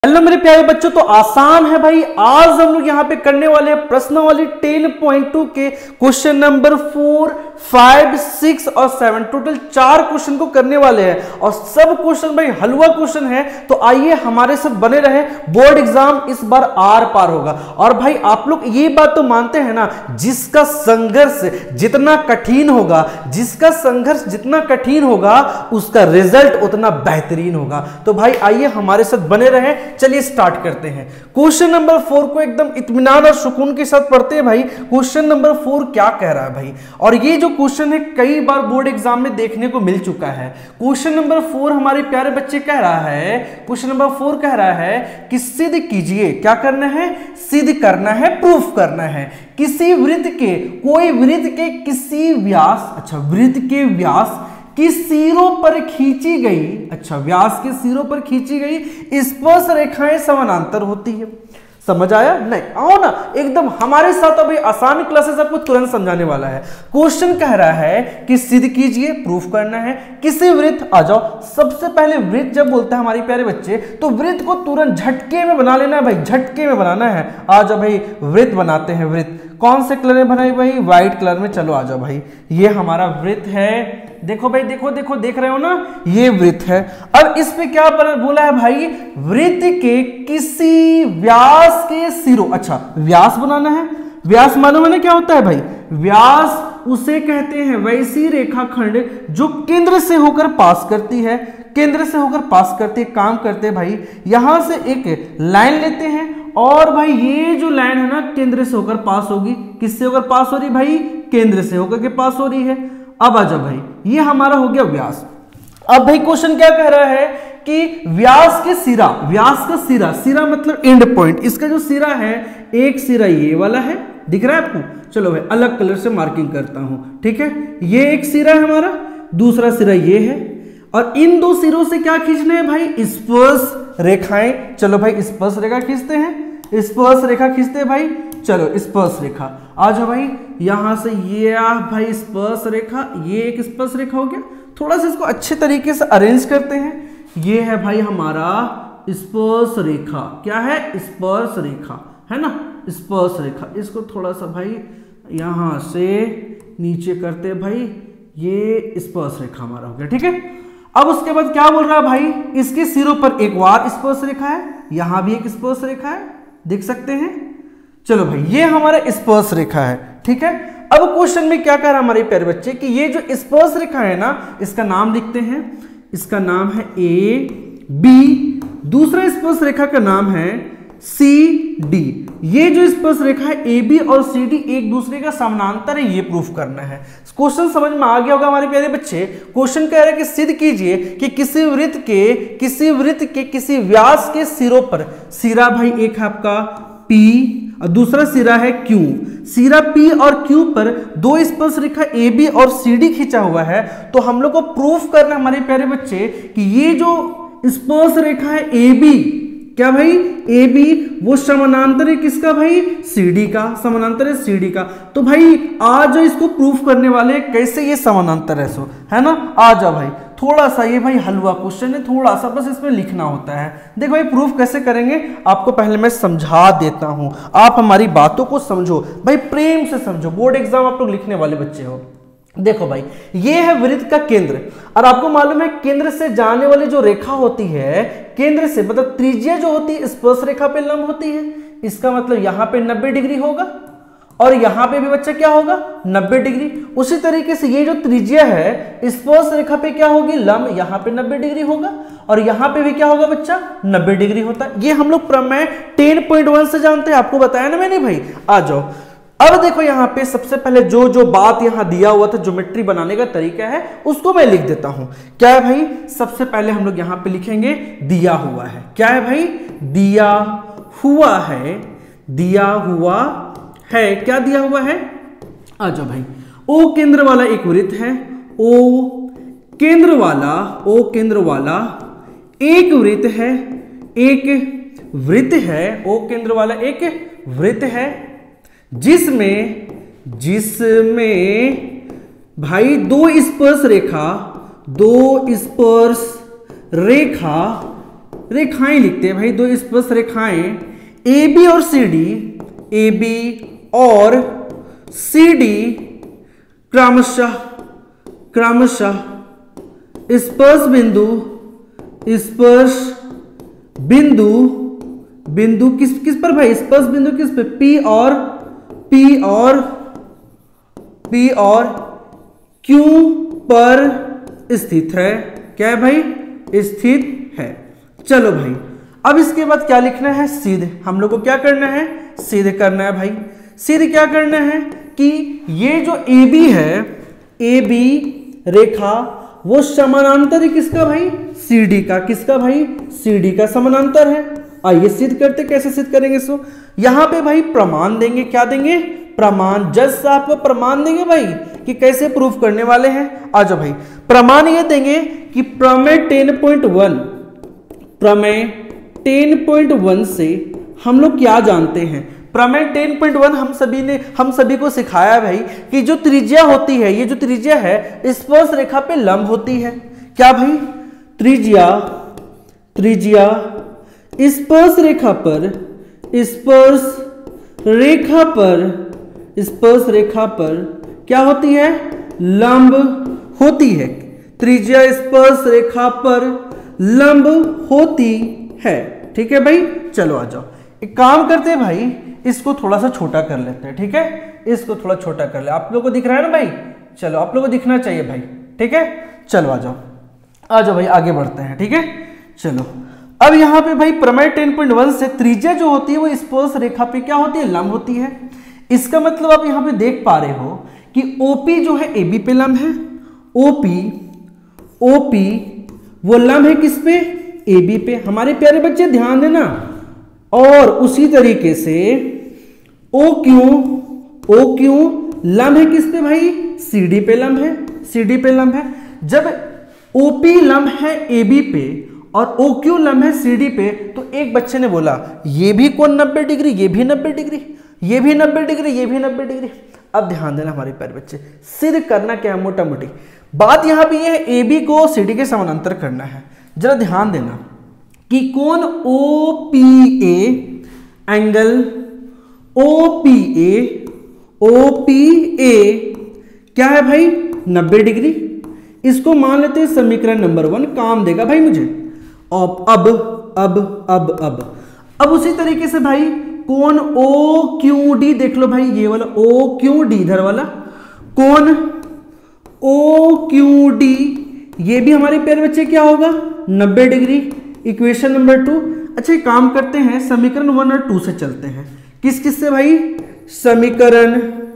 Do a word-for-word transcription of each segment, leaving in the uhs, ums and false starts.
Hello मेरे प्यारे बच्चों, तो आसान है भाई। आज हम लोग यहाँ पे करने वाले हैं प्रश्नावली टेन पॉइंट टू के question number four, five, six और सेवन, टोटल चार क्वेश्चन को करने वाले हैं और सब क्वेश्चन भाई हलवा क्वेश्चन है। तो आइए हमारे साथ बने रहे, बोर्ड एग्जाम इस बार आर पार होगा। और भाई आप लोग ये बात तो मानते हैं ना, जिसका संघर्ष जितना कठिन होगा, जिसका संघर्ष जितना कठिन होगा उसका रिजल्ट उतना बेहतरीन होगा। तो भाई आइए हमारे साथ बने रहे, चलिए स्टार्ट करते हैं। क्वेश्चन नंबर फोर को एकदम इत्मीनान और सुकून के साथ पढ़ते हैं भाई। क्वेश्चन नंबर फोर क्या कह रहा है भाई, और ये जो क्वेश्चन है कई बार बोर्ड एग्जाम में देखने को मिल चुका है। क्वेश्चन नंबर फोर हमारे प्यारे बच्चे कह रहा है, क्वेश्चन नंबर फोर कह रहा है कि सिद्ध कीजिए। क्या करना है? सिद्ध करना है, प्रूफ करना है। किसी वृत्त के, कोई वृत्त के किसी व्यास, अच्छा वृत्त के व्यास की सिरों पर खींची गई, अच्छा व्यास के सिरों पर खींची गई स्पर्श रेखाएं समानांतर होती है। समझ आया? नहीं, आओ ना एकदम हमारे साथ। अभी आसान क्लासेस आपको तुरंत समझाने वाला है। क्वेश्चन कह रहा है कि सिद्ध कीजिए, प्रूफ करना है किसी वृत्त। आ जाओ, सबसे पहले वृत्त जब बोलता है हमारे प्यारे बच्चे, तो वृत्त को तुरंत झटके में बना लेना है भाई, झटके में बनाना है। आ जाओ भाई, वृत्त बनाते हैं। वृत्त कौन से कलर में बनाई भाई? व्हाइट कलर में। चलो आ जाओ भाई, ये हमारा वृत्त है। देखो भाई, देखो देखो, देख रहे हो ना, ये वृत्त है। अब इस पे क्या बोला है भाई? वृत्त के किसी व्यास के सिरों, अच्छा व्यास बनाना है। व्यास मालूम है ना क्या होता है भाई? व्यास उसे कहते हैं वैसी रेखाखंड जो केंद्र से होकर पास करती है, केंद्र से होकर पास करते काम करते हैं भाई। यहां से एक लाइन लेते हैं और भाई ये जो लाइन है ना केंद्र से होकर पास होगी। किससे होकर पास हो रही भाई? केंद्र से होकर के पास हो रही है। अब आ जाओ भाई, ये हमारा हो गया व्यास। अब भाई क्वेश्चन क्या कह रहा है कि व्यास के सिरा, व्यास का सिरा, सिरा मतलब एंड पॉइंट, इसका जो सिरा है, एक सिरा ये वाला है, दिख रहा है आपको? चलो भाई अलग कलर से मार्किंग करता हूं, ठीक है। ये एक सिरा है हमारा, दूसरा सिरा ये है, और इन दो सिरों से क्या खींचना है भाई? स्पर्श रेखाएं। चलो भाई स्पर्श रेखा खींचते हैं, स्पर्श रेखा खींचते हैं भाई। चलो स्पर्श रेखा आ जाओ भाई, यहां से ये भाई स्पर्श रेखा, ये एक स्पर्श रेखा हो गया। थोड़ा सा इसको अच्छे तरीके से अरेंज करते हैं। ये है भाई हमारा स्पर्श रेखा। क्या है? स्पर्श रेखा है ना, स्पर्श रेखा। इसको थोड़ा सा भाई यहां से नीचे करते भाई, ये स्पर्श रेखा हमारा हो गया, ठीक है। अब उसके बाद क्या बोल रहा है भाई? इसके सिरों पर एक और स्पर्श रेखा है, यहां भी एक स्पर्श रेखा है, देख सकते हैं। चलो भाई ये हमारा स्पर्श रेखा है, ठीक है। अब क्वेश्चन में क्या कह रहा है हमारे प्यारे बच्चे कि ये जो स्पर्श रेखा है ना, इसका नाम लिखते हैं, इसका नाम है ए बी, दूसरा स्पर्श रेखा का नाम है सी डी। ये जो स्पर्श रेखा है ए बी और सी डी एक दूसरे का समानांतर है, ये प्रूफ करना है। क्वेश्चन समझ में आ गया होगा हमारे प्यारे बच्चे। क्वेश्चन कह रहा है कि सिद्ध कीजिए कि किसी वृत्त के, किसी वृत्त के किसी व्यास के सिरों पर, सिरा भाई एक है आपका P और दूसरा सिरा है Q, सिरा P और Q पर दो स्पर्श रेखा ए बी और सी डी खींचा हुआ है। तो हम लोग को प्रूफ करना हमारे प्यारे बच्चे कि ये जो स्पर्श रेखा है ए बी, क्या भाई? ए बी वो समानांतर है किसका भाई? सीडी का, समानांतर है सीडी का। तो भाई आज इसको प्रूफ करने वाले कैसे ये समानांतर है, सो है ना। आ जाओ भाई, थोड़ा सा ये भाई हलवा क्वेश्चन है, थोड़ा सा बस इसमें लिखना होता है। देखो भाई प्रूफ कैसे करेंगे आपको पहले मैं समझा देता हूं, आप हमारी बातों को समझो भाई, प्रेम से समझो। बोर्ड एग्जाम आप लोग लिखने वाले बच्चे हो। देखो भाई ये है वृत्त का केंद्र, और आपको मालूम है केंद्र से जाने वाली जो रेखा होती है, केंद्र से मतलब त्रिज्या जो होती है स्पर्श रेखा पे लंब होती है। इसका मतलब यहाँ पे नब्बे डिग्री होगा और यहाँ पे भी बच्चा क्या होगा? नब्बे डिग्री। उसी तरीके से ये जो त्रिज्या है स्पर्श रेखा पे क्या होगी? लंब, यहाँ पे नब्बे डिग्री होगा और यहाँ पे भी क्या होगा बच्चा? नब्बे डिग्री होता है। ये हम लोग प्रमेय टेन पॉइंट वन से जानते हैं, आपको बताया ना मैंने भाई। आ जाओ, अब देखो यहाँ पे सबसे पहले जो जो बात यहाँ दिया हुआ था, ज्योमेट्री बनाने का तरीका है, उसको मैं लिख देता हूं। क्या है भाई? सबसे पहले हम लोग यहाँ पे लिखेंगे दिया हुआ है। क्या है भाई? दिया हुआ है, दिया हुआ है। क्या दिया हुआ है? आ जाओ भाई, ओ केंद्र वाला एक वृत्त है, ओ केंद्र वाला, ओ केंद्र वाला एक वृत्त है, एक वृत्त है, ओ केंद्र वाला एक वृत्त है, जिसमें जिसमें भाई दो स्पर्श रेखा, दो स्पर्श रेखा रेखाएं लिखते हैं भाई, दो स्पर्श रेखाएं ए बी और सी डी, ए बी और सी डी क्रमशः क्रमशः स्पर्श बिंदु स्पर्श बिंदु बिंदु किस किस पर भाई, स्पर्श बिंदु किस पे, पी और पी और पी और क्यू पर स्थित है। क्या है भाई, स्थित है। चलो भाई, अब इसके बाद क्या लिखना है, सिद्ध। हम लोग को क्या करना है, सिद्ध करना है भाई। सिद्ध क्या करना है कि ये जो ए बी है, ए बी रेखा वो समानांतर है किसका भाई, सी डी का। किसका भाई, सी डी का समानांतर है। आइए सिद्ध करते, कैसे सिद्ध करेंगे सो, यहां पे भाई प्रमाण देंगे। क्या देंगे, प्रमाण। जज साहब को प्रमाण देंगे भाई कि कैसे प्रूफ करने वाले हैं। आ जाओ भाई, प्रमाण ये देंगे कि प्रमेय टेन पॉइंट वन प्रमेय टेन पॉइंट वन से हम लोग क्या जानते हैं। प्रमेय टेन पॉइंट वन हम सभी ने हम सभी को सिखाया भाई कि जो त्रिज्या होती है, ये जो त्रिज्या है स्पर्श रेखा पे लंब होती है। क्या भाई, त्रिज्या त्रिज्या स्पर्श रेखा पर स्पर्श रेखा पर स्पर्श रेखा पर क्या होती है, लंब होती है। त्रिज्या स्पर्श रेखा पर लंब होती है। ठीक है भाई, चलो आ जाओ, एक काम करते हैं भाई, इसको थोड़ा सा छोटा कर लेते हैं। ठीक है, इसको थोड़ा छोटा कर ले। आप लोगों को दिख रहा है ना भाई, चलो आप लोगों को दिखना चाहिए भाई। ठीक है, चलो आ जाओ आ जाओ भाई, आगे बढ़ते हैं। ठीक है, चलो अब यहाँ पे भाई प्रमेय टेन पॉइंट वन से त्रिज्या जो होती है वो स्पर्श रेखा पे क्या होती है, लंब होती है। इसका मतलब आप यहाँ पे देख पा रहे हो कि ओपी जो है ए बी पे लंब है, ओपी ओपी वो लंब है किस पे, ए बी पे। हमारे प्यारे बच्चे ध्यान देना। और उसी तरीके से ओ क्यू ओ क्यू लंब है किस पे भाई, सी डी पे लंब है, सी डी पे लंब है। जब ओपी लंब है ए बी पे और ओ क्यू लंब है सी डी पे, तो एक बच्चे ने बोला ये भी कोण नब्बे डिग्री, ये भी नब्बे डिग्री, ये भी नब्बे डिग्री, ये भी नब्बे डिग्री। अब ध्यान देना हमारे प्यारे बच्चे, सिद्ध करना क्या है, मोटा मोटी बात यहां पे ये है, ए बी को सी डी के समानांतर करना है। जरा ध्यान देना कि कोण O P A angle O P A O P A क्या है भाई, नब्बे डिग्री। इसको मान लेते हैं समीकरण नंबर वन, काम देगा भाई मुझे। अब अब अब अब अब अब उसी तरीके से भाई कोण ओ क्यू डी देख लो भाई, ये वाला ओ क्यू डी इधर वाला कोण ओ क्यू डी, ये भी हमारे प्यारे बच्चे क्या होगा, नब्बे डिग्री। Equation number two. अच्छा एक काम करते हैं, समीकरण वन और टू से चलते हैं। किस किस से भाई, समीकरण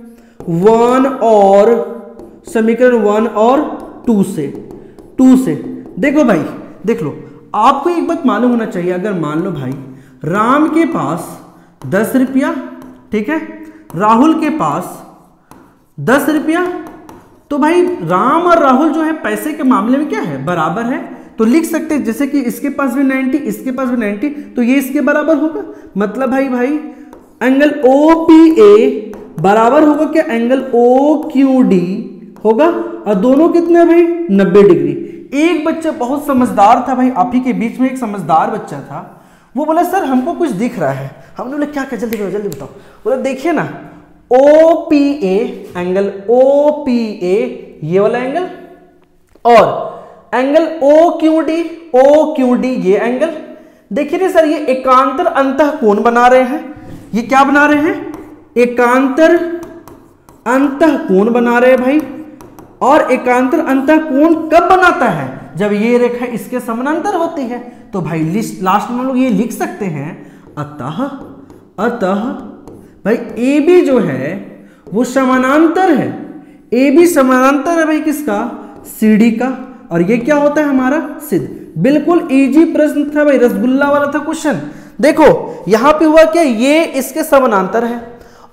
वन और समीकरण वन और टू से टू से देखो भाई, देख लो, आपको एक बात मालूम होना चाहिए। अगर मान लो भाई राम के पास दस रुपया, ठीक है, राहुल के पास दस रुपया, तो भाई राम और राहुल जो है पैसे के मामले में क्या है, बराबर है। तो लिख सकते हैं जैसे कि इसके पास भी नब्बे, इसके पास भी नब्बे, तो ये इसके बराबर होगा। मतलब भाई भाई एंगल ओ पी ए बराबर होगा क्या, एंगल ओ क्यू डी होगा। और दोनों कितने भाई, नब्बे डिग्री। एक बच्चा बहुत समझदार था भाई, आप ही के बीच में एक समझदार बच्चा था, वो बोला सर हमको कुछ दिख रहा है। हमने बोला क्या क्या, जल्दी जल्दी बताओ। बोला देखिए ना, O P A angle O P A ये वाला एंगल, और angle O Q D O Q D ये एंगल। देखिए ना सर, ये एकांतर अंतः कोण बना रहे हैं। ये क्या बना रहे हैं, एकांतर अंतः कोण बना रहे हैं भाई। और एकांतर अंतः कोण कब बनाता है, जब ये रेखा इसके समानांतर होती है। तो भाई लिस्ट लास्ट में लोग ये लिख सकते हैं, अतः अतः भाई ए बी जो है वो समानांतर है, ए बी समानांतर है भाई किसका, सी डी का। और ये क्या होता है हमारा, सिद्ध। बिल्कुल इजी प्रश्न था भाई, रसगुल्ला वाला था क्वेश्चन। देखो यहां पे हुआ क्या, ये इसके समानांतर है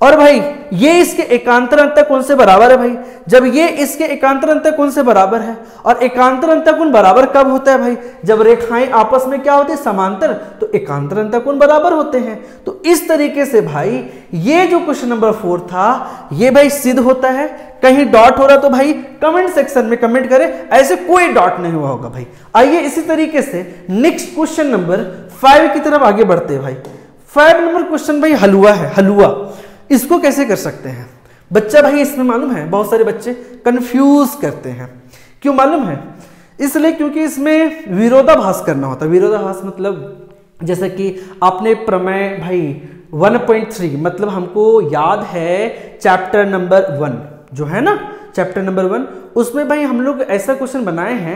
और भाई ये इसके एकांतर अंतर कोण से बराबर है भाई। जब ये इसके एकांतर अंतर कोण से बराबर है, और एकांतर अंतर कोण बराबर कब होता है भाई, जब रेखाएं आपस में क्या होती है, समांतर, तो एकांतर अंतर कोण बराबर होते हैं। तो इस तरीके से भाई ये जो क्वेश्चन नंबर फोर था ये भाई सिद्ध होता है। कहीं डॉट हो रहा तो भाई कमेंट सेक्शन में कमेंट करें, ऐसे कोई डॉट नहीं हुआ होगा भाई। आइए इसी तरीके से नेक्स्ट क्वेश्चन नंबर फाइव की तरफ आगे बढ़ते हैं भाई। फाइव नंबर क्वेश्चन भाई हलवा है, हलवा। इसको कैसे कर सकते हैं बच्चा भाई, इसमें मालूम है बहुत सारे बच्चे कंफ्यूज करते हैं। क्यों मालूम है? इसलिए क्योंकि इसमें विरोधाभास करना होता है। विरोधाभास मतलब जैसे कि आपने प्रमेय भाई वन पॉइंट थ्री, मतलब हमको याद है चैप्टर नंबर वन जो है ना, चैप्टर नंबर वन, उसमें भाई हम लोग ऐसा क्वेश्चन बनाए हैं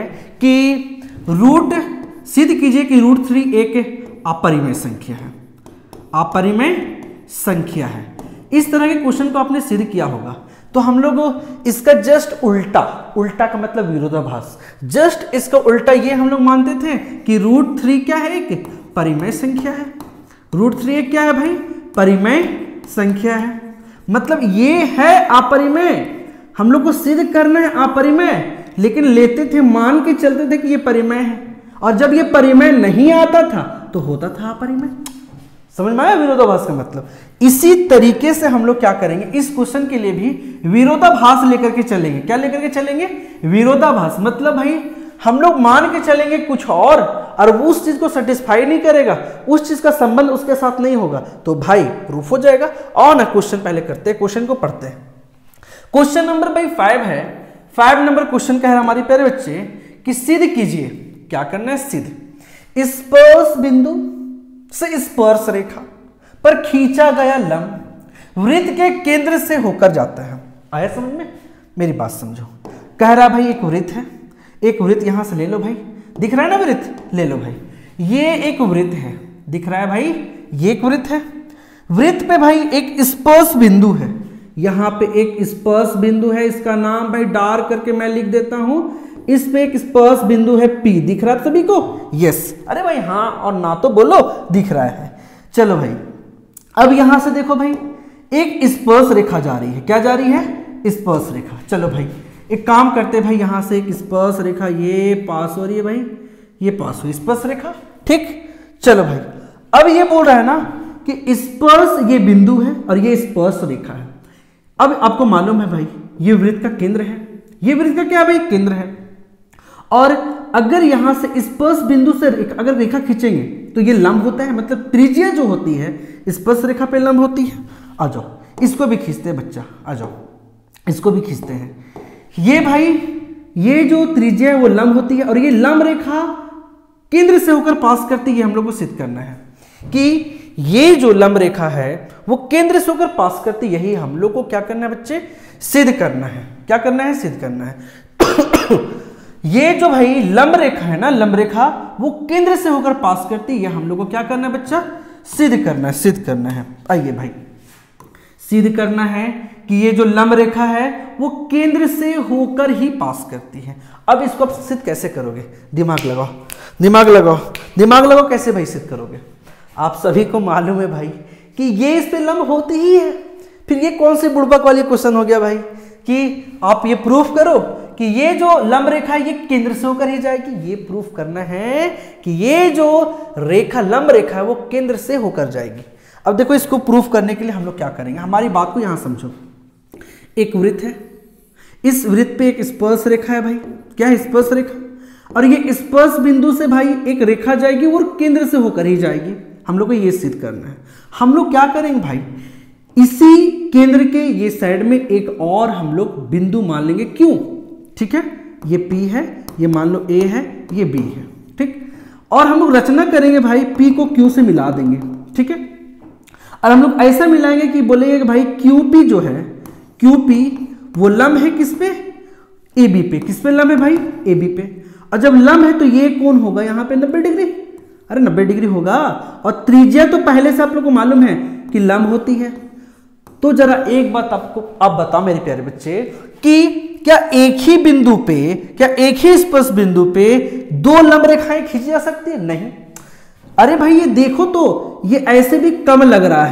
कि रूट सिद्ध कीजिए कि रूट थ्री एक अपरिमेय संख्या है, अपरिमेय संख्या है। इस तरह के क्वेश्चन को आपने सिद्ध किया होगा। तो हम लोग इसका जस्ट उल्टा, उल्टा का मतलब विरोधाभास, जस्ट इसका उल्टा ये हम लोग मानते थे कि रूट थ्री क्या है, एक परिमेय संख्या है। रूट थ्री एक क्या है भाई, परिमेय संख्या है, मतलब ये है अपरिमेय। हम लोग को सिद्ध करना है अपरिमेय, लेकिन लेते थे, मान के चलते थे कि ये परिमेय है, और जब ये परिमेय नहीं आता था तो होता था अपरिमेय। समझ में आया विरोधाभास का मतलब? इसी तरीके से हम लोग क्या करेंगे, इस क्वेश्चन के लिए भी विरोधाभास लेकर के चलेंगे। क्या लेकर के चलेंगे? विरोधाभास। मतलब भाई हम लोग मान के चलेंगे कुछ और, और वो उस चीज को सेटिस्फाई नहीं करेगा, उस चीज का संबंध उसके साथ नहीं होगा, तो भाई प्रूफ हो जाएगा। और ना क्वेश्चन पहले करते हैं, क्वेश्चन को पढ़ते हैं। क्वेश्चन नंबर भाई फाइव है। फाइव नंबर क्वेश्चन क्या है हमारे प्यारे बच्चे कि सिद्ध कीजिए, क्या करना है, सिद्ध, स्पर्श बिंदु से स्पर्श रेखा पर खींचा गया लंब वृत्त के केंद्र से होकर जाता है। आया समझ में? मेरी बात समझो। कह रहा भाई एक वृत्त है, एक वृत्त यहां से ले लो भाई, दिख रहा है ना वृत्त, ले लो भाई, ये एक वृत्त है, दिख रहा है भाई, ये एक वृत्त है। वृत्त पे भाई एक स्पर्श बिंदु है, यहां पे एक स्पर्श बिंदु है, इसका नाम भाई डार्क करके मैं लिख देता हूं। इस पे एक स्पर्श बिंदु है P, दिख रहा है सभी को? यस। अरे भाई हाँ और ना तो बोलो, दिख रहा है। चलो भाई अब यहां से देखो भाई एक स्पर्श रेखा जा रही है। क्या जा रही है? स्पर्श रेखा। चलो भाई एक काम करते भाई, यहां से एक स्पर्श रेखा ये पास हो रही है भाई, ये पास हुई स्पर्श रेखा, ठीक। चलो भाई अब ये बोल रहा है ना कि स्पर्श ये बिंदु है और ये स्पर्श रेखा है। अब आपको मालूम है भाई ये वृत्त का केंद्र है, ये वृत्त का क्या भाई, केंद्र है। और अगर यहां से स्पर्श बिंदु से अगर रेखा खींचेंगे तो ये लंब होता है, मतलब त्रिज्या जो होती है स्पर्श रेखा पे लंब होती है। आ जाओ इसको भी खींचते हैं बच्चा, आ जाओ इसको भी खींचते हैं। ये भाई ये जो त्रिज्या है वो लंब होती है, और ये लंब रेखा केंद्र से होकर पास करती है। हम लोग को सिद्ध करना है कि ये जो लंब रेखा है वो केंद्र से होकर पास करती, यही हम लोग को क्या करना है बच्चे, सिद्ध करना है। क्या करना है? सिद्ध करना है। ये जो भाई लंब रेखा है ना, लंब रेखा वो केंद्र से होकर पास करती है, हम लोग को क्या करना है बच्चा, सिद्ध करना है, सिद्ध करना है। आइए भाई सिद्ध करना है कि ये जो लंब रेखा है वो केंद्र से होकर ही पास करती है। अब इसको आप सिद्ध कैसे करोगे? दिमाग लगाओ, दिमाग लगाओ, दिमाग लगाओ, कैसे भाई सिद्ध करोगे? आप सभी को मालूम है भाई कि ये इस पे लंब होती ही है। फिर ये कौन सी बुड़बक वाली क्वेश्चन हो गया भाई कि आप ये प्रूफ करो कि ये जो लंब रेखा है ये केंद्र से होकर ही जाएगी। ये प्रूफ करना है कि ये जो रेखा लंब रेखा है वो केंद्र से होकर जाएगी। अब देखो इसको प्रूफ करने के लिए हम लोग क्या करेंगे, हमारी बात को यहां समझो। एक वृत्त है, इस वृत्त पे एक स्पर्श रेखा है भाई, क्या है, स्पर्श रेखा, और ये स्पर्श बिंदु से भाई एक रेखा जाएगी और केंद्र से होकर ही जाएगी। हम लोग को ये सिद्ध करना है। हम लोग क्या करेंगे भाई, इसी केंद्र के ये साइड में एक और हम लोग बिंदु मान लेंगे, क्यों, ठीक है, ये P है, ये मान लो A है, ये B है, ठीक। और हम लोग रचना करेंगे भाई, P को Q से मिला देंगे, ठीक है। और हम लोग ऐसा मिलाएंगे कि बोलेंगे कि भाई Q P जो है, Q P वो लंब है किस पे, A B पे। किस पे लंब है भाई, A B पे। और जब लंब है तो ये कोण होगा यहाँ पे नब्बे डिग्री, अरे नब्बे डिग्री होगा। और त्रिज्या तो पहले से आप लोग को मालूम है कि लंब होती है। तो जरा एक बात आपको आप बताओ मेरे प्यारे बच्चे कि क्या एक ही बिंदु पे, क्या एक ही स्पर्श बिंदु पे दो लंब रेखाएं खींची जा सकती है? नहीं। अरे भाई ये देखो तो ये ऐसे भी कम लग रहा है,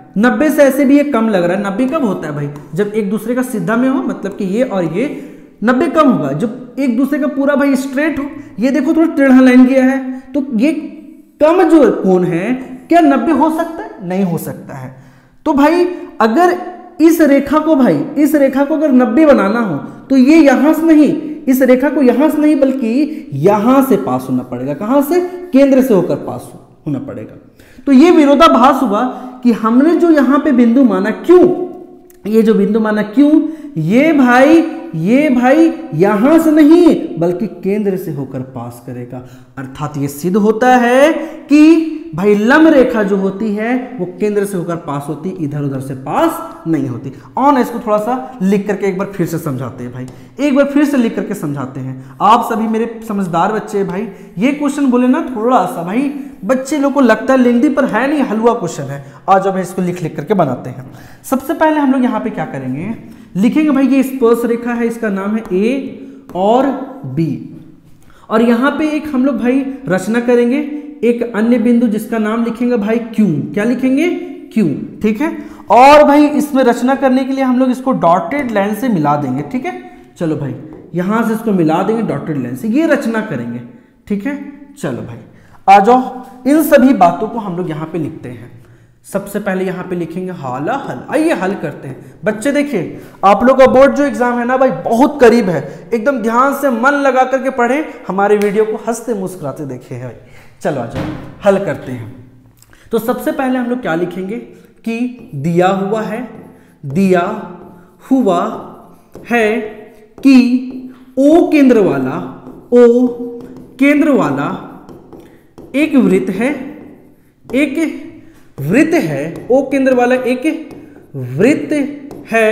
नब्बे से ऐसे भी ये कम लग रहा है। नब्बे कब होता है भाई? जब एक दूसरे का सीधा में हो, मतलब कि ये और ये नब्बे कम होगा जब एक दूसरे का पूरा भाई स्ट्रेट हो। ये देखो थोड़ा टेढ़ा लाइन गया है, तो ये कम जो कोण है, क्या नब्बे हो सकता है? नहीं हो सकता है। तो भाई अगर इस रेखा को भाई इस रेखा को अगर नब्बे बनाना हो तो ये यहां से नहीं, इस रेखा को यहां से नहीं बल्कि यहां से पास होना पड़ेगा। कहां से? केंद्र से होकर पास होना पड़ेगा। तो ये विरोधाभास हुआ कि हमने जो यहां पे बिंदु माना, क्यों ये जो बिंदु माना, क्यों ये भाई ये भाई यहां से नहीं बल्कि केंद्र से होकर पास करेगा। अर्थात ये सिद्ध होता है कि भाई लंब रेखा जो होती है वो केंद्र से होकर पास होती, इधर उधर से पास नहीं होती। और इसको थोड़ा सा लिख करके एक बार फिर से समझाते हैं भाई, एक बार फिर से लिख करके समझाते हैं। आप सभी मेरे समझदार बच्चे भाई, ये क्वेश्चन बोले ना थोड़ा सा भाई बच्चे लोग को लगता है लेंदी, पर है नहीं, हलवा क्वेश्चन है। आज अब इसको लिख लिख करके बनाते हैं। सबसे पहले हम लोग यहाँ पे क्या करेंगे, लिखेंगे भाई ये स्पर्श रेखा है, इसका नाम है ए और बी, और यहाँ पे एक हम लोग भाई रचना करेंगे एक अन्य बिंदु जिसका नाम लिखेंगे भाई क्यू। क्या लिखेंगे? क्यू, ठीक है। और भाई इसमें रचना करने के लिए हम लोग इसको डॉटेड लाइन से मिला देंगे, ठीक है। चलो भाई यहां से इसको मिला देंगे डॉटेड लाइन से, ये रचना करेंगे, ठीक है। चलो भाई आ जाओ, इन सभी बातों को हम लोग यहाँ पे लिखते हैं। सबसे पहले यहाँ पे लिखेंगे हाला हल। आइए हल करते हैं। बच्चे देखिए, आप लोग का बोर्ड जो एग्जाम है ना भाई बहुत करीब है, एकदम ध्यान से मन लगा करके पढ़ें, हमारे वीडियो को हंसते मुस्कुराते देखे भाई। चलो आ जाओ हल करते हैं। तो सबसे पहले हम लोग क्या लिखेंगे कि दिया हुआ है, दिया हुआ है कि ओ केंद्र वाला ओ केंद्र वाला एक वृत्त है, एक वृत्त है, ओ केंद्र वाला एक वृत्त है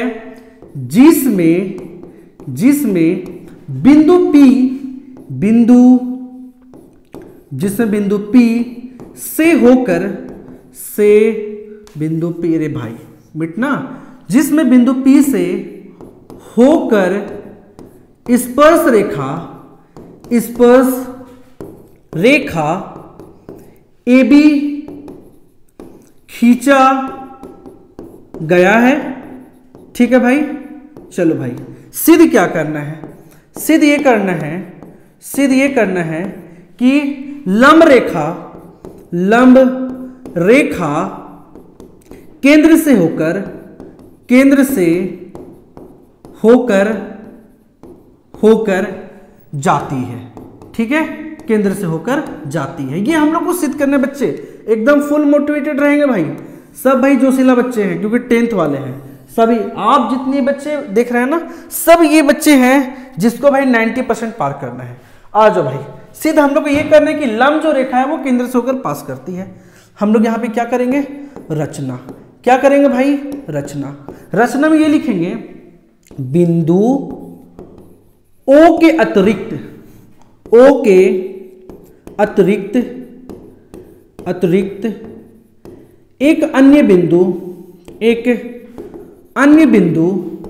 जिसमें जिसमें बिंदु P बिंदु जिसमें बिंदु P से होकर से बिंदु P, रे भाई मिटना, जिसमें बिंदु P से होकर स्पर्श रेखा स्पर्श रेखा ए बी खींचा गया है, ठीक है भाई। चलो भाई सिद्ध क्या करना है? सिद्ध ये करना है सिद्ध ये करना है कि लंब रेखा लंब रेखा केंद्र से होकर केंद्र से होकर होकर जाती है, ठीक है, केंद्र से होकर जाती है। ये हम लोग को सिद्ध करने बच्चे एकदम फुल मोटिवेटेड रहेंगे भाई। सब भाई जोशीला बच्चे हैं क्योंकि टेंथ वाले हैं सभी। आप जितने बच्चे देख रहे हैं ना, सब ये बच्चे हैं जिसको भाई नब्बे परसेंट पार करना है। आ जाओ भाई, सिद्ध हम लोग को ये करना है कि लंब जो रेखा है वो केंद्र से होकर पास करती है। हम लोग यहाँ पे क्या करेंगे? रचना। क्या करेंगे भाई? रचना। रचना में ये लिखेंगे बिंदु ओ के अतिरिक्त ओ के अतिरिक्त अतिरिक्त एक अन्य बिंदु एक अन्य बिंदु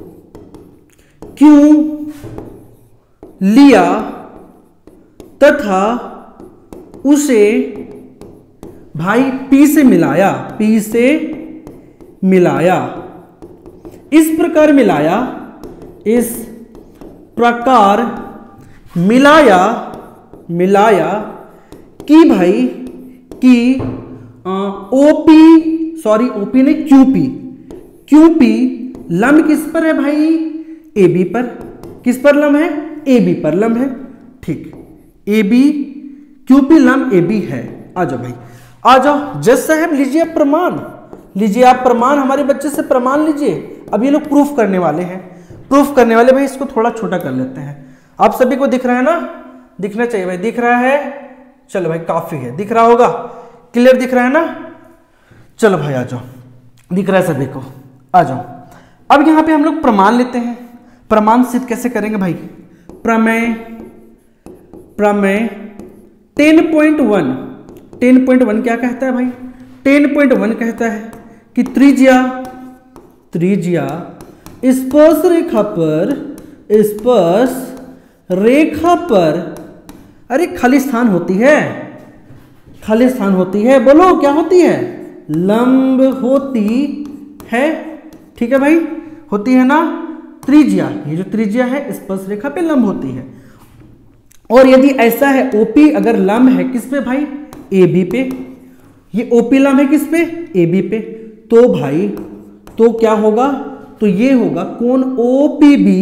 क्यों लिया तथा उसे भाई P से मिलाया P से मिलाया इस प्रकार मिलाया इस प्रकार मिलाया मिलाया कि भाई कि ओपी सॉरी ओपी नहीं क्यूपी क्यूपी लंब किस पर है भाई? ए बी पर। किस पर लंब है? ए बी पर लंब है, ठीक। ए बी क्यूपी लंब ए बी है। आ जाओ भाई आ जाओ जज साहब, लीजिए आप प्रमाण लीजिए आप प्रमाण हमारे बच्चे से प्रमाण लीजिए। अब ये लोग प्रूफ करने वाले हैं प्रूफ करने वाले भाई इसको थोड़ा छोटा कर लेते हैं। आप सभी को दिख रहा है ना? दिखना चाहिए भाई। दिख रहा है? चलो भाई काफी है, दिख रहा होगा, क्लियर दिख रहा है ना? चलो भाई आ जाओ, दिख रहा है सभी को, आ जाओ। अब यहां पे हम लोग प्रमाण लेते हैं। प्रमाण सिद्ध कैसे करेंगे भाई? प्रमेय प्रमेय ten point one ten point one क्या कहता है भाई? टेन पॉइंट वन कहता है कि त्रिज्या त्रिज्या स्पर्श रेखा पर स्पर्श रेखा पर अरे खाली स्थान होती है खाली स्थान होती है बोलो क्या होती है? लंब होती है, ठीक है भाई, होती है ना त्रिज्या, ये जो त्रिज्या है स्पर्श रेखा पे लंब होती है। और यदि ऐसा है ओपी अगर लंब है किस पे भाई, ए बी पे, ये ओपी लंब है किस पे, ए बी पे, तो भाई तो क्या होगा, तो ये होगा कोण O P B,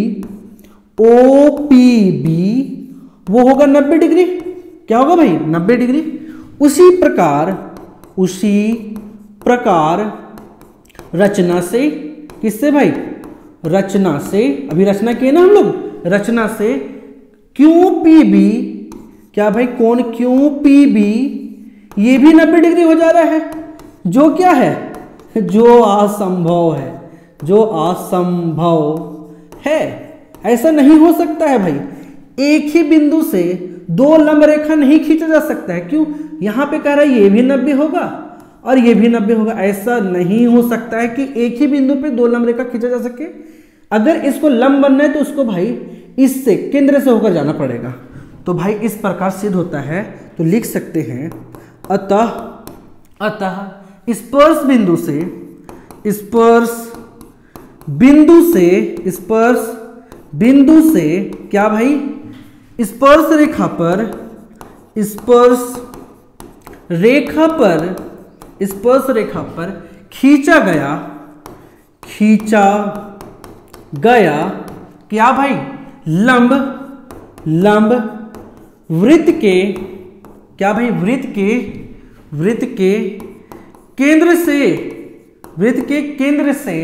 O P B वो होगा नब्बे डिग्री, क्या होगा भाई नब्बे डिग्री। उसी प्रकार उसी प्रकार रचना से, किससे भाई, रचना से, अभी रचना किए ना हम लोग, रचना से क्यू पी बी, क्या भाई कोण क्यू पी बी ये भी नब्बे डिग्री हो जा रहा है, जो क्या है, जो असंभव है, जो असंभव है। ऐसा नहीं हो सकता है भाई, एक ही बिंदु से दो लंब रेखा नहीं खींचा जा सकता है। क्यों, यहां पे कह रहा है ये भी नब्बे होगा और ये भी नब्बे होगा, ऐसा नहीं हो सकता है कि एक ही बिंदु पे दो लंब रेखा खींचा जा सके। अगर इसको लंब बनना है तो उसको भाई इससे केंद्र से होकर जाना पड़ेगा। तो भाई इस प्रकार सिद्ध होता है, तो लिख सकते हैं अतः अतः स्पर्श बिंदु से, स्पर्श बिंदु से, स्पर्श बिंदु से क्या भाई, स्पर्श रेखा पर, स्पर्श रेखा पर, स्पर्श रेखा पर खींचा गया, खींचा गया क्या भाई, लंब, लंब वृत्त के, क्या भाई वृत्त के, वृत्त के केंद्र से, वृत्त के केंद्र से,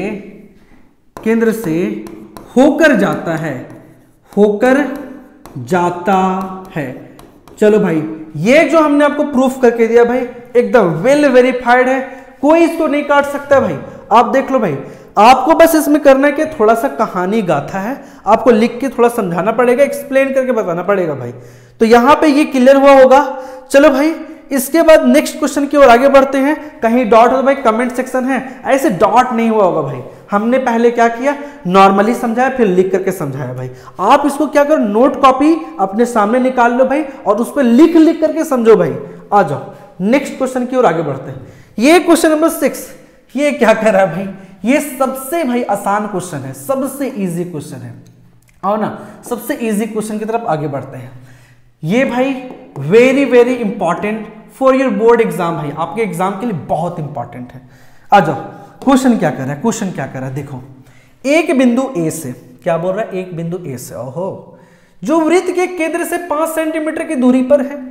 केंद्र से होकर जाता है, होकर जाता है। चलो भाई ये जो हमने आपको प्रूफ करके दिया भाई एकदम वेल वेरीफाइड है, कोई इसको नहीं काट सकता भाई। आप देख लो भाई, आपको बस इसमें करना है कि थोड़ा सा कहानी गाथा है, आपको लिख के थोड़ा समझाना पड़ेगा, एक्सप्लेन करके बताना पड़ेगा भाई। तो यहां पे ये क्लियर हुआ होगा। चलो भाई इसके बाद नेक्स्ट क्वेश्चन की ओर आगे बढ़ते हैं। कहीं डॉट हो भाई कमेंट सेक्शन है, ऐसे डॉट नहीं हुआ होगा भाई, हमने पहले क्या किया नॉर्मली समझाया फिर लिख करके समझाया भाई। आप इसको क्या करो, नोट कॉपी अपने सामने निकाल लो भाई और उस पर लिख लिख करके समझो भाई। आ जाओ नेक्स्ट क्वेश्चन की ओर आगे बढ़ते हैं। ये क्वेश्चन नंबर सिक्स, ये क्या कर रहा है भाई, ये सबसे भाई आसान क्वेश्चन है, सबसे इजी क्वेश्चन है। आओ ना सबसे इजी क्वेश्चन की तरफ आगे बढ़ते हैं। ये भाई very very important for your board exam भाई, आपके एग्जाम के लिए बहुत इंपॉर्टेंट है। आ जाओ क्वेश्चन क्या कर रहा है, क्वेश्चन क्या कर रहा है देखो। एक बिंदु ए से, क्या बोल रहा है, एक बिंदु ए से, ओहो, जो वृत्त के केंद्र से पांच सेंटीमीटर की दूरी पर है,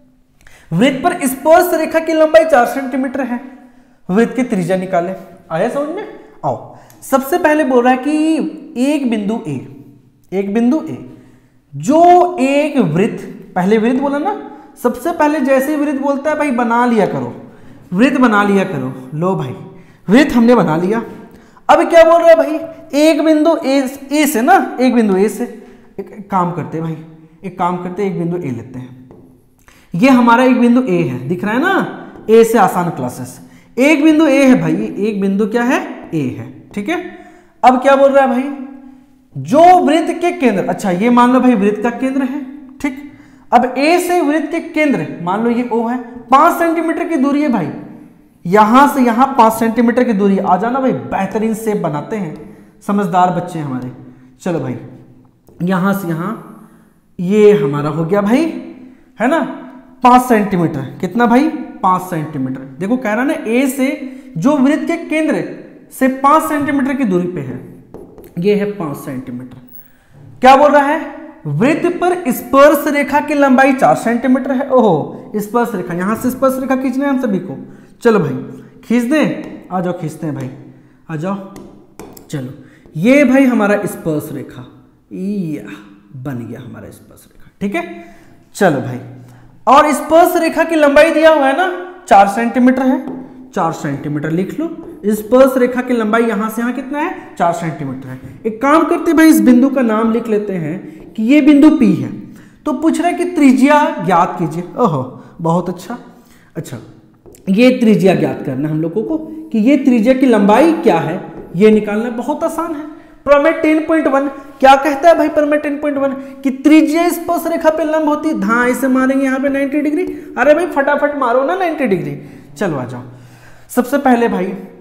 वृत्त पर स्पर्श रेखा की लंबाई चार सेंटीमीटर है, वृत्त की त्रिज्या निकाले। आया समझ में? आओ सबसे पहले बोल रहा है कि एक बिंदु ए, एक बिंदु ए जो एक वृत्त, पहले वृत्त बोला ना, सबसे पहले जैसे वृत्त बोलता है भाई बना लिया करो, वृत्त बना लिया करो। लो भाई वृत्त हमने बना लिया। अब क्या बोल रहा है भाई, एक बिंदु ए, ए से ना, एक बिंदु ए से, एक, एक काम करते हैं भाई, एक काम करते हैं, एक बिंदु ए लेते हैं। ये हमारा एक बिंदु ए है, दिख रहा है ना, ए से आसान क्लासेस, एक बिंदु ए है भाई, एक बिंदु क्या है, ए है, ठीक है। अब क्या बोल रहा है भाई, जो वृत्त के केंद्र, अच्छा ये मान लो भाई वृत्त का केंद्र है, ठीक। अब ए से वृत्त के केंद्र मान लो ये ओ है, पांच सेंटीमीटर की दूरी है भाई, यहां से यहां पांच सेंटीमीटर की दूरी। आ जाना भाई, बेहतरीन शेप बनाते हैं, समझदार बच्चे हमारे। चलो भाई यहां से यहां ये हमारा हो गया भाई, है ना, पांच सेंटीमीटर। कितना भाई, पांच सेंटीमीटर। देखो कह रहा ना ए से जो वृत्त के केंद्र से पांच सेंटीमीटर की दूरी पे है, ये है पांच सेंटीमीटर। क्या बोल रहा है, वृत्त पर स्पर्श रेखा की लंबाई चार सेंटीमीटर है। ओहो, स्पर्श रेखा, यहां से स्पर्श रेखा खींचना है हम सभी को। चलो भाई खींच दें, आ जाओ खींचते हैं भाई, आ जाओ। चलो ये भाई हमारा स्पर्श रेखा, या बन गया हमारा स्पर्श रेखा, ठीक है। चलो भाई, और स्पर्श रेखा की लंबाई दिया हुआ है ना, चार सेंटीमीटर है, चार सेंटीमीटर लिख लो। स्पर्श रेखा की लंबाई यहां से यहां कितना है, चार सेंटीमीटर है। एक काम करते भाई, इस बिंदु का नाम लिख लेते हैं कि ये बिंदु P है। तो पूछ रहा है कि त्रिज्या ज्ञात कीजिए। ओहो बहुत अच्छा। अच्छा ये त्रिज्या ज्ञात करना है हम लोगों को कि ये त्रिज्या की लंबाई क्या है, ये निकालना बहुत आसान है। प्रमेय टेन पॉइंट वन क्या कहता है भाई, प्रमेय टेन पॉइंट वन कि त्रिज्या स्पर्श रेखा पे लंब होती है। हाँ इसे मारेंगे यहाँ पे नाइन्टी डिग्री। अरे भाई फटाफट मारो ना नाइन्टी डिग्री। चलो आ जाओ, सबसे पहले भाई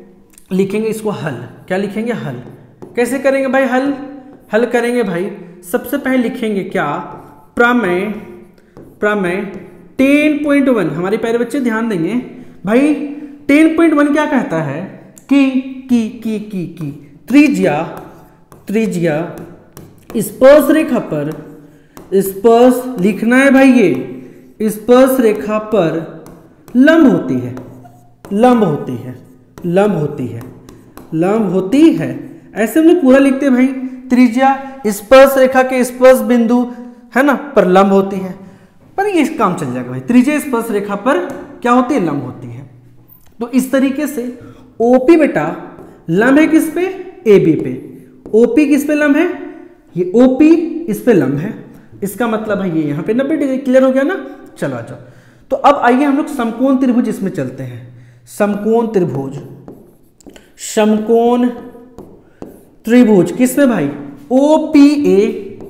लिखेंगे इसको हल। क्या लिखेंगे? हल। कैसे करेंगे भाई हल? हल करेंगे भाई, सबसे पहले लिखेंगे क्या? प्रमेय, प्रमेय टेन पॉइंट वन। हमारे प्यारे बच्चे ध्यान देंगे भाई, टेन पॉइंट वन क्या कहता है कि की की की की त्रिज्या, त्रिज्या स्पर्श रेखा पर, स्पर्श लिखना है भाई, ये स्पर्श रेखा पर लंब होती है, लंब होती है, लंब होती है, लंब होती है। ऐसे हम लोग पूरा लिखते हैं भाई, त्रिज्या स्पर्श रेखा के स्पर्श बिंदु है ना पर लंब होती है। पर ये काम चल जाएगा भाई, त्रिज्या स्पर्श रेखा पर क्या होती है? लंब होती है। तो इस तरीके से ओपी बेटा लंब है किस पे? एबी पे। ओपी किस पे लंब है? ये ओपी इस पे लंब है। इसका मतलब है ये यहाँ पे नब्बे डिग्री। क्लियर हो गया ना? चलो आ जाओ। तो अब आइए हम लोग समकोण त्रिभुज इसमें चलते हैं। समकोण त्रिभुज, समकोण त्रिभुज किसमें भाई? ओपीए,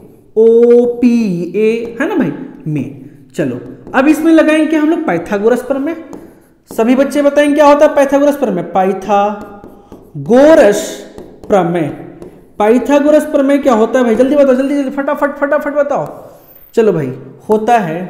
ओपीए है ना भाई में। चलो अब इसमें लगाएंगे हम लोग पाइथागोरस प्रमेय। सभी बच्चे बताएंगे क्या होता है पाइथागोरस प्रमेय? पाइथागोरस प्रमेय, पाइथागोरस प्रमेय क्या होता है भाई? जल्दी बताओ, जल्दी जल्दी, फटाफट फटाफट बताओ। चलो भाई, होता है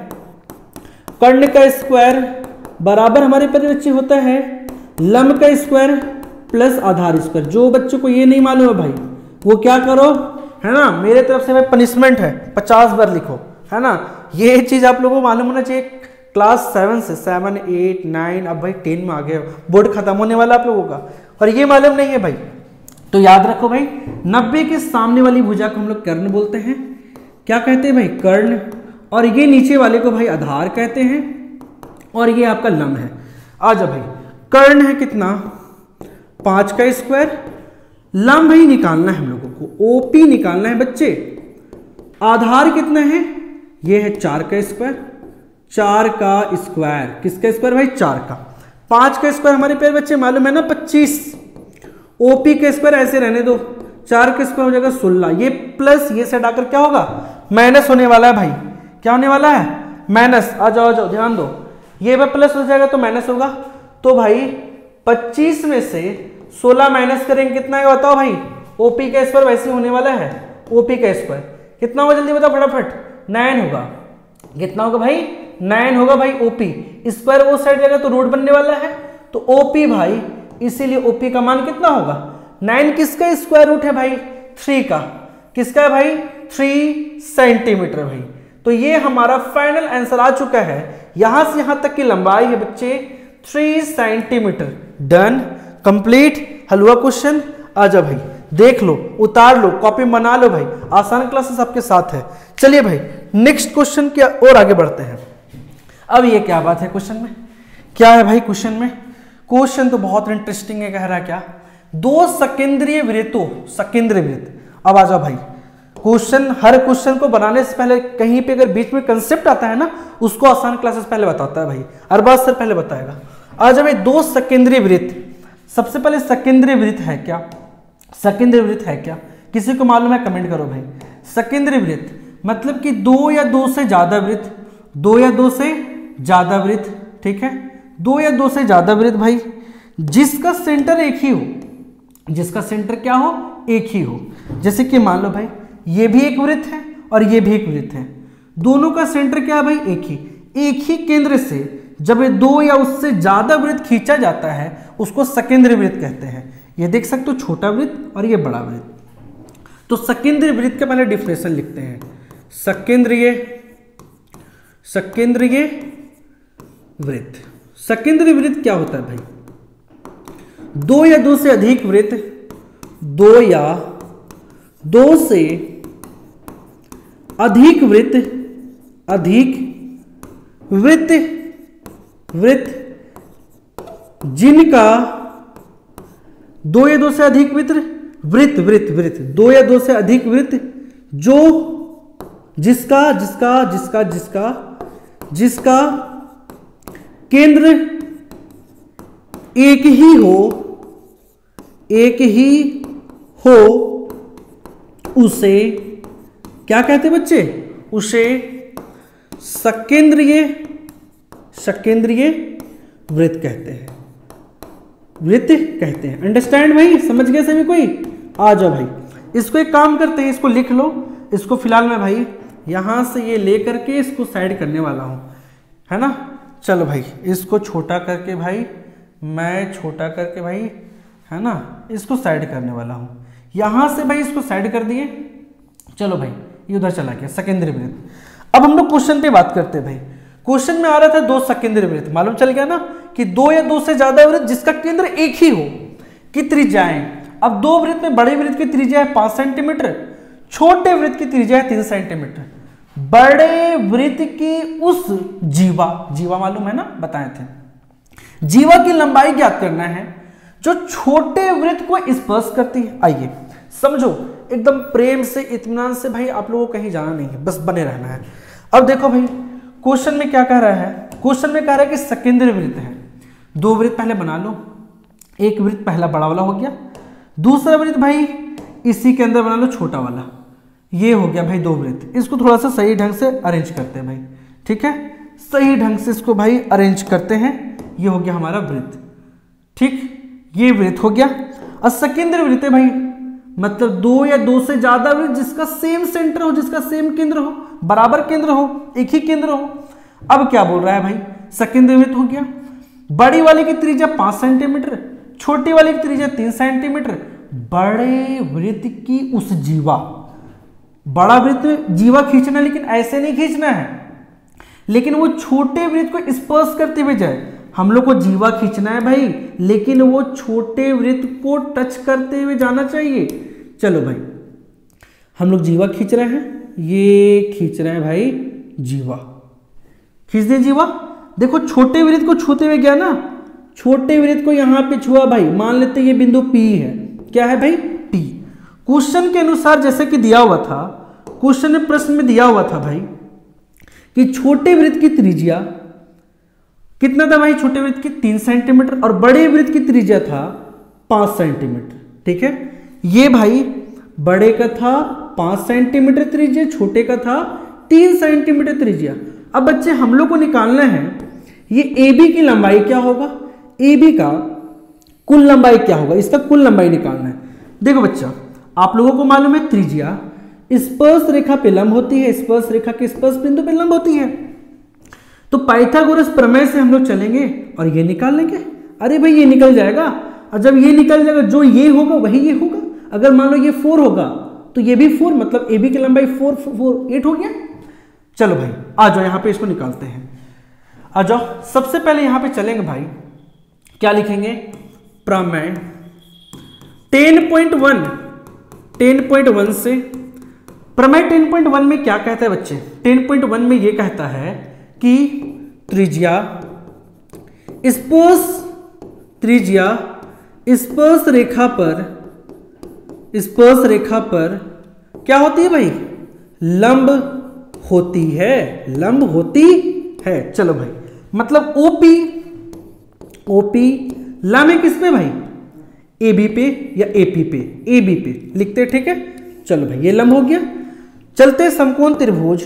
कर्ण का स्क्वायर बराबर हमारे पर बच्चे होता है लंब का स्क्वायर प्लस आधार स्क्वायर। जो बच्चों को ये नहीं मालूम है भाई वो क्या करो, है ना, मेरे तरफ से भाई पनिशमेंट है, पचास बार लिखो, है ना। ये चीज आप लोगों को मालूम होना चाहिए क्लास सेवन से, सेवन एट नाइन, अब भाई टेन में आ गए, बोर्ड खत्म होने वाला आप लोगों का, और ये मालूम नहीं है भाई। तो याद रखो भाई, नब्बे के सामने वाली भुजा को हम लोग कर्ण बोलते हैं। क्या कहते हैं भाई? कर्ण। और ये नीचे वाले को भाई आधार कहते हैं, और ये आपका लंब है। आ जाओ भाई, कर्ण है कितना? पांच का स्क्वायर। लंब भाई निकालना है हम लोगों को, ओपी निकालना है बच्चे। आधार कितना है? ये है चार का स्क्वायर, चार का स्क्वायर, किसका स्क्वायर भाई? चार का। पांच का स्क्वायर हमारे प्यारे बच्चे मालूम है ना पच्चीस। ओपी का स्क्वायर ऐसे रहने दो, चार का स्क्वायर हो जाएगा सोलह। ये प्लस ये से हटाकर क्या होगा? माइनस होने वाला है भाई। क्या होने वाला है? माइनस। आ जाओ आ जाओ, ध्यान दो, ये भाई प्लस हो जाएगा तो माइनस होगा। तो भाई पच्चीस में से सोलह माइनस करेंगे कितना है बताओ भाई? ओपी का स्क्वायर वैसे होने वाला है, ओपी का स्क्वायर कितना होगा जल्दी बताओ फटाफट? नाइन होगा। कितना होगा भाई? नाइन होगा भाई ओपी। स्क्वायर वो साइड जाएगा तो रूट बनने वाला है, तो ओपी भाई, इसीलिए ओपी का मान कितना होगा? नाइन। किसका स्क्वायर रूट है भाई? थ्री का। किसका है भाई? थ्री सेंटीमीटर भाई। तो ये हमारा फाइनल आंसर आ चुका है। यहां से यहां तक की लंबाई है बच्चे थ्री सेंटीमीटर। Done, complete. हलवा क्वेश्चन। आ जाओ भाई, देख लो, उतार लो, कॉपी बना लो भाई, आसान क्लासेस आपके साथ है। चलिए भाई नेक्स्ट क्वेश्चन के और आगे बढ़ते हैं। अब ये क्या बात है क्वेश्चन में? क्या है भाई क्वेश्चन में? क्वेश्चन तो बहुत इंटरेस्टिंग है। कह रहा है क्या? दो सकेंद्रीय वृत्तों, सकेंद्रीय वृत्त। अब आ जाओ भाई, क्वेश्चन, हर क्वेश्चन को बनाने से पहले कहीं पे अगर बीच में कंसेप्ट आता है ना, उसको आसान क्लासेस पहले बताता है भाई, अरबाज सर पहले बताएगा। आ जाओ भाई, दो सकेंद्रीय वृत्त। सबसे पहले सकेंद्रीय वृत्त है क्या? सकेंद्रीय वृत्त है क्या? किसी को मालूम है कमेंट करो भाई। सकेंद्रीय वृत्त मतलब कि दो या दो से ज्यादा वृत्त, दो या दो से ज्यादा वृत्त, ठीक है, दो या दो से ज्यादा वृत्त भाई, जिसका सेंटर एक ही हो, जिसका सेंटर क्या हो? एक ही हो। जैसे कि मान लो भाई ये भी एक वृत्त है और ये भी एक वृत्त है, दोनों का सेंटर क्या है भाई? एक ही। एक ही केंद्र से जब दो या उससे ज्यादा वृत्त खींचा जाता है उसको सकेंद्रीय वृत्त कहते हैं। ये देख सकते हो, छोटा वृत्त और ये बड़ा वृत्त। तो सकेंद्रीय वृत्त के पहले डिफिनेशन लिखते हैं। सकेंद्रीय, सकेंद्रीय वृत्त, सकेंद्रीय वृत्त क्या होता है भाई? दो या दो से अधिक वृत्त, दो या दो से अधिक वृत्त, अधिक वृत्त, वृत्त जिनका दो या दो से अधिक वृत्त, वृत्त वृत्त वृत्त दो या दो से अधिक वृत्त जो जिसका जिसका जिसका जिसका जिसका केंद्र एक ही हो, एक ही हो, उसे क्या कहते हैं बच्चे? उसे सकेंद्रीय, सकेंद्रीय वृत्त कहते हैं। वृत्त कहते हैं। अंडरस्टैंड भाई, समझ गए सभी कोई? आ जाओ भाई, इसको एक काम करते हैं, इसको लिख लो। इसको फिलहाल मैं भाई यहां से ये ले करके इसको साइड करने वाला हूं, है ना। चलो भाई, इसको छोटा करके भाई, मैं छोटा करके भाई, है ना, इसको साइड करने वाला हूं। यहां से भाई इसको साइड कर दिए। चलो भाई, ये उधर चला गया सेकेंडरी वृत्त। अब हम लोग क्वेश्चन पे बात करते हैं भाई। क्वेश्चन में आ रहा था दो सेकेंडरी वृत्त, मालूम चल गया ना कि दो या दो से ज्यादा वृत्त जिसका केंद्र एक ही हो की त्रिज्याएं। अब दो वृत्त में बड़े वृत्त की त्रिज्या है पांच सेंटीमीटर, छोटे वृत्त की त्रिज्या है तीन सेंटीमीटर। बड़े वृत्त की उस जीवा, जीवा मालूम है ना, बताए थे, जीवा की लंबाई ज्ञात करना है जो छोटे वृत्त को स्पर्श करती है। आइए समझो एकदम प्रेम से, इत्मीनान से भाई, आप लोगों को कहीं जाना नहीं है, बस बने रहना है। अब देखो भाई, क्वेश्चन में क्या कह रहा है? क्वेश्चन में कह रहा है कि सेकेंडरी वृत्त है, दो वृत्त पहले बना लो। एक वृत्त पहला बड़ा वाला हो गया, दूसरा वृत्त भाई इसी के अंदर बना लो छोटा वाला। ये हो गया भाई दो वृत्त। इसको थोड़ा सा सही ढंग से अरेंज करते हैं भाई, ठीक है, सही ढंग से इसको भाई अरेंज करते हैं। ये हो गया हमारा वृत्त, ठीक, ये वृत्त हो गया। और सेकेंडरी वृत्त है भाई, मतलब दो या दो से ज्यादा वृत्त जिसका सेम सेंटर हो, जिसका सेम केंद्र हो, बराबर केंद्र हो, एक ही केंद्र हो। अब क्या बोल रहा है भाई? सेकेंडरी वृत्त हो गया, बड़ी वाली की त्रिज्या पांच सेंटीमीटर, छोटी वाली की त्रिज्या तीन सेंटीमीटर। बड़े वृत्त की उस जीवा, बड़ा वृत्त जीवा खींचना, लेकिन ऐसे नहीं खींचना है, लेकिन वो छोटे वृत्त को स्पर्श करते हुए जाए। हम लोग को जीवा खींचना है भाई, लेकिन वो छोटे वृत्त को टच करते हुए जाना चाहिए। चलो भाई, हम लोग जीवा खींच रहे हैं, ये खींच रहे हैं भाई जीवा, खींच दे जीवा। देखो छोटे वृत्त को छूते हुए गया ना, छोटे वृत्त को यहां पे छुआ भाई, मान लेते ये बिंदु P है, क्या है भाई? P। क्वेश्चन के अनुसार जैसे कि दिया हुआ था, क्वेश्चन में प्रश्न में दिया हुआ था भाई कि छोटे वृत्त की त्रिज्या कितना था भाई? छोटे वृत्त की तीन सेंटीमीटर, और बड़े वृत्त की त्रिज्या था पांच सेंटीमीटर, ठीक है। ये भाई बड़े का था पांच सेंटीमीटर त्रिज्या, छोटे का था तीन सेंटीमीटर त्रिज्या। अब बच्चे हम लोग को निकालना है ये ए बी की लंबाई क्या होगा, ए बी का कुल लंबाई क्या होगा, इसका कुल लंबाई निकालना है। देखो बच्चा, आप लोगों को मालूम है त्रिज्या स्पर्श रेखा पे लंब होती है, स्पर्श रेखा के स्पर्श बिंदु पे लंब होती है। तो पाइथागोरस प्रमेय से हम लोग चलेंगे और ये निकाल लेंगे। अरे भाई ये निकल जाएगा, और जब ये निकल जाएगा जो ये होगा वही ये होगा। अगर मान लो ये फोर होगा तो ये भी फोर, मतलब ए बी की लंबाई फोर फोर एट हो गया। चलो भाई आ जाओ, यहां पे इसको निकालते हैं। आ जाओ, सबसे पहले यहां पे चलेंगे भाई, क्या लिखेंगे? प्रमेय ten point one, ten point one से प्रमेय टेन पॉइंट वन में क्या कहता है बच्चे? टेन पॉइंट वन में ये कहता है कि त्रिज्या स्पर्श त्रिज्या स्पर्श रेखा पर स्पर्श रेखा पर क्या होती है भाई? लंब होती है, लंब होती है। चलो भाई, मतलब ओपी ओपी लंब है किस पे भाई? ए बी पे या एपी पे, ए बी पे लिखते हैं, ठीक है। चलो भाई ये लंब हो गया। चलते समकोण त्रिभुज,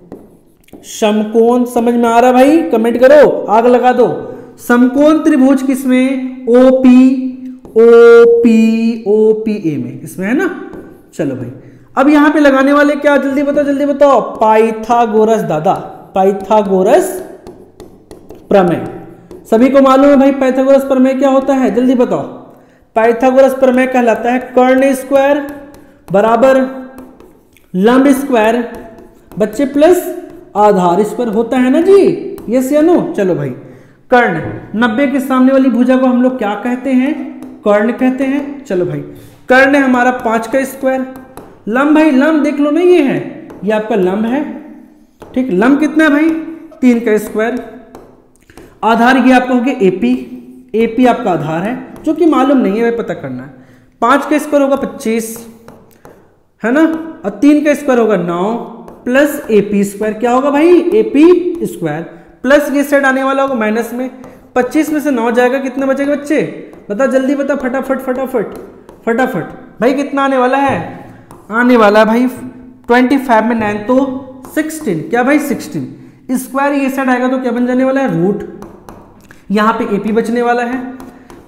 समकोण समझ में आ रहा भाई? कमेंट करो, आग लगा दो। समकोण त्रिभुज किसमें? ओपी ओपी ओपी ए में, इसमें है ना। चलो भाई, अब यहां पे लगाने वाले क्या? जल्दी बताओ जल्दी बताओ। पाइथागोरस दादा, पाइथागोरस प्रमेय। सभी को मालूम है भाई पाइथागोरस प्रमेय क्या होता है? जल्दी बताओ। पाइथागोरस प्रमेय कहलाता है कर्ण स्क्वायर बराबर लंब स्क्वायर बच्चे प्लस आधार स्क्वायर होता है ना जी, यस या नो? चलो भाई, कर्ण नब्बे के सामने वाली भुजा को हम लोग क्या कहते हैं? कर्ण कहते हैं। चलो भाई, कर्ण है हमारा पांच का स्क्वायर। लंब भाई, लंब देख लो ना, ये है, ये आपका लंब है, ठीक। लंब कितना है भाई? तीन का स्क्वायर। आधार ये आपका हो गया एपी, एपी आपका आधार है, जो कि मालूम नहीं है, पता करना है। पांच का स्क्वायर होगा पच्चीस, है ना, और तीन का स्क्वायर होगा नौ, प्लस एपी स्क्वायर क्या होगा भाई? एपी स्क्वायर, प्लस ये साइड आने वाला होगा माइनस में। पच्चीस में से नौ जाएगा, कितना बचेगा बच्चे? बता जल्दी बता, फटाफट फटाफट फटाफट भाई, कितना आने वाला है? आने वाला है भाई पच्चीस में नाइन तो सोलह, क्या भाई? सोलह। स्क्वायर ये साइड आएगा तो क्या बन जाने वाला है? रूट। यहां पे एपी बचने वाला है,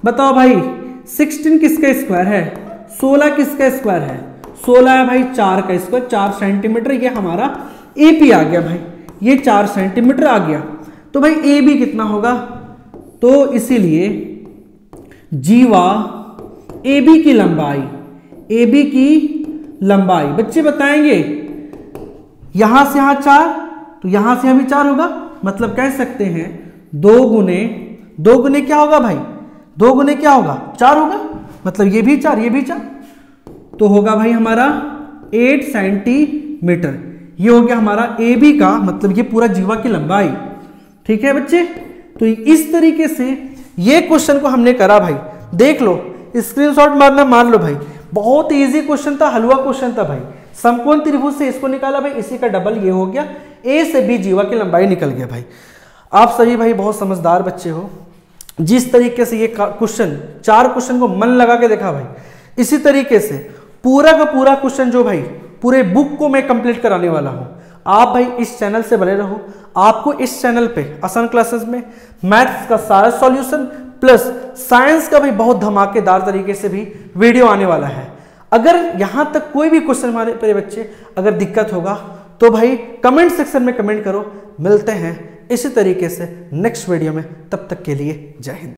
बताओ भाई सोलह किसका स्क्वायर है, सोलह किसका स्क्वायर है, सोलह है भाई चार का स्क्वायर, चार सेंटीमीटर, ये हमारा एपी आ गया भाई, ये चार सेंटीमीटर आ गया। तो भाई ए बी कितना होगा, तो इसीलिए जीवा ए बी की लंबाई, ए बी की लंबाई बच्चे बताएंगे, यहां से यहां चार तो यहां से यहां भी चार होगा, मतलब कह सकते हैं दो गुने दो गुने क्या होगा भाई, दो गुने क्या होगा, चार होगा, मतलब ये भी चार ये भी चार, तो होगा भाई हमारा आठ सेंटीमीटर। ये हो गया हमारा ए बी का, मतलब ये पूरा जीवा की लंबाई। ठीक है बच्चे, तो इस तरीके से ये क्वेश्चन को हमने करा भाई, देख लो स्क्रीनशॉट मारना मार लो भाई, बहुत इजी क्वेश्चन था, हलवा क्वेश्चन था भाई। समकोण त्रिभुज से इसको निकाला भाई, इसी का डबल ये हो गया, ए से बी जीवा की लंबाई निकल गया भाई। आप सभी भाई बहुत समझदार बच्चे हो, जिस तरीके से ये क्वेश्चन चार क्वेश्चन को मन लगा के देखा भाई, इसी तरीके से पूरा का पूरा क्वेश्चन जो भाई पूरे बुक को मैं कंप्लीट कराने वाला हूं। आप भाई इस चैनल से बने रहो, आपको इस चैनल पे आसान क्लासेस में मैथ्स का सारा सॉल्यूशन प्लस साइंस का भी बहुत धमाकेदार तरीके से भी वीडियो आने वाला है। अगर यहां तक कोई भी क्वेश्चन हमारे मेरे बच्चे अगर दिक्कत होगा तो भाई कमेंट सेक्शन में कमेंट करो। मिलते हैं इसी तरीके से नेक्स्ट वीडियो में, तब तक के लिए जय हिंद।